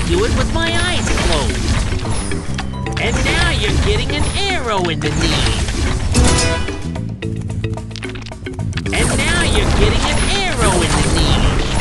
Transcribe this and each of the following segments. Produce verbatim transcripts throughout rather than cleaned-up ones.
can do it with my eyes closed. And now you're getting an arrow in the knee. And now you're getting an arrow in the knee.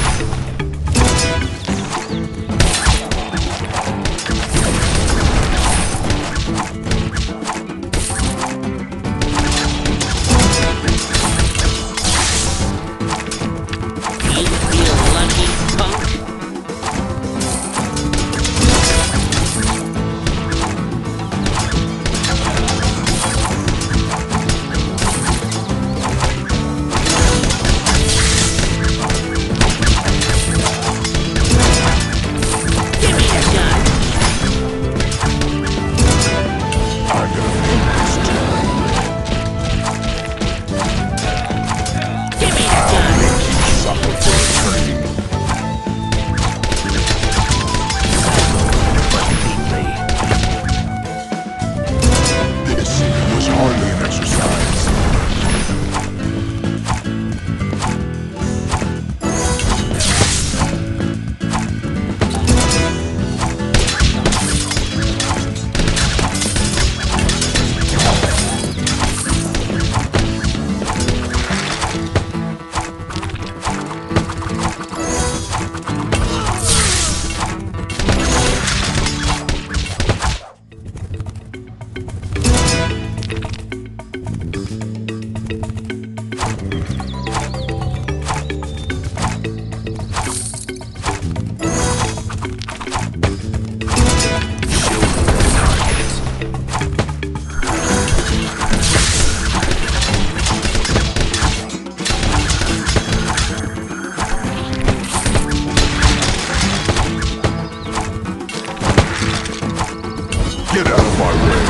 Get out of my way!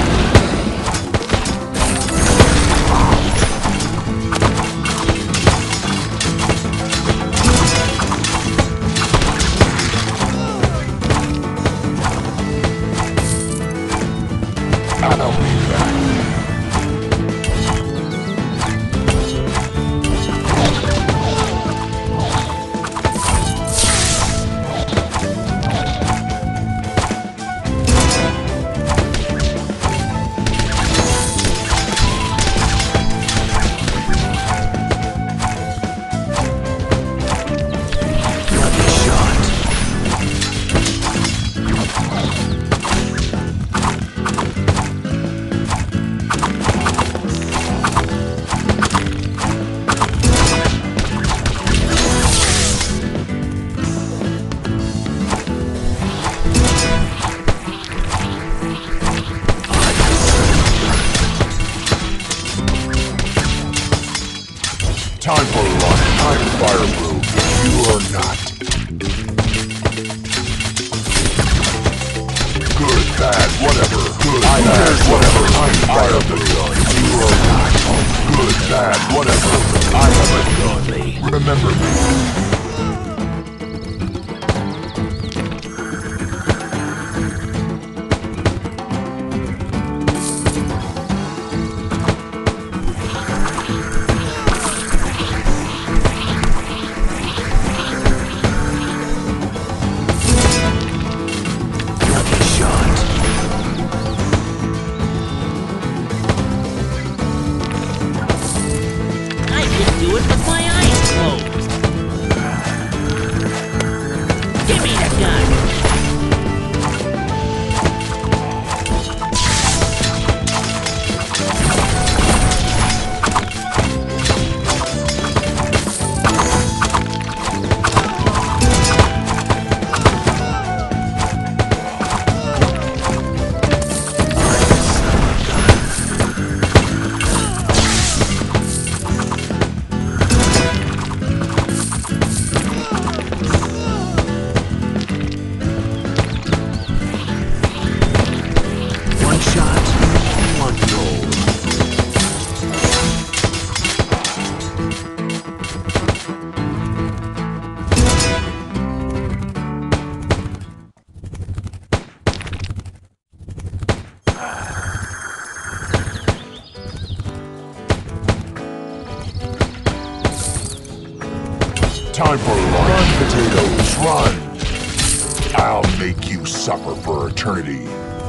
I'll be back. Time for a run. I'm fireproof. You are not. Good, bad, whatever. Good, I'm bad, whatever. I'm fireproof. You are not. Good, bad, whatever. I have a gun. Remember me. Do it with my eyes closed. Give me the gun. Time for run, run potatoes, run! I'll make you suffer for eternity.